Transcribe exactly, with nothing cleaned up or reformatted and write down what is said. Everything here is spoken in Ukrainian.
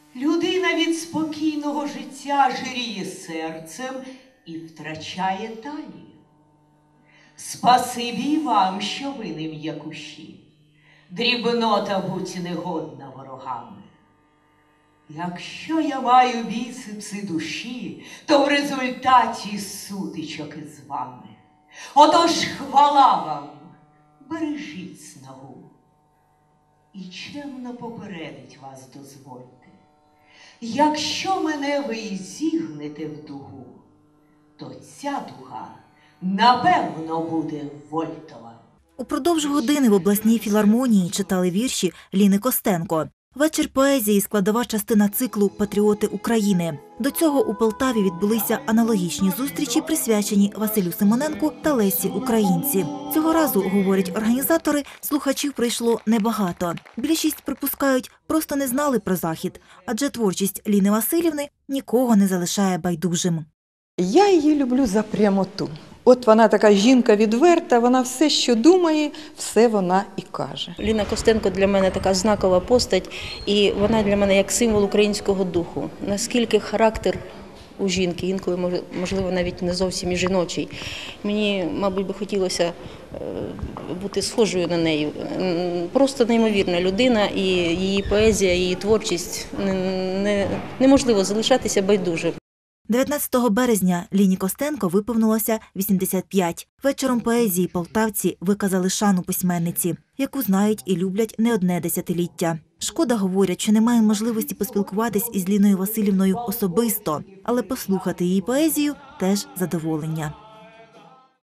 Людина від спокійного життя жиріє серцем і втрачає талію. Спасибі вам, що ви не м'якуші, дрібнота будь негодна ворогами. Якщо я маю біцепси душі, то в результаті сутичок із вами. Отож хвала вам, бережіть снагу. І чемно попередить вас дозвольте. Якщо мене ви і зігнете в дугу, то ця дуга, напевно, буде вольтова. Упродовж години в обласній філармонії читали вірші Ліни Костенко. Вечір поезії – складова частина циклу «Патріоти України». До цього у Полтаві відбулися аналогічні зустрічі, присвячені Василю Симоненку та Лесі Українці. Цього разу, говорять організатори, слухачів прийшло небагато. Більшість, припускають, просто не знали про захід, адже творчість Ліни Василівни нікого не залишає байдужим. Я її люблю за прямоту. От вона така жінка відверта, вона все, що думає, все вона і каже. Ліна Костенко для мене така знакова постать, і вона для мене як символ українського духу. Наскільки характер у жінки, інколи, можливо, навіть не зовсім і жіночий. Мені, мабуть, би хотілося бути схожою на неї. Просто неймовірна людина, і її поезія, її творчість неможливо залишатися байдужим. дев'ятнадцятого березня Ліні Костенко виповнилося вісімдесят п'ять. Вечором поезії полтавці виказали шану письменниці, яку знають і люблять не одне десятиліття. Шкода, говорять, що немає можливості поспілкуватись із Ліною Василівною особисто, але послухати її поезію – теж задоволення.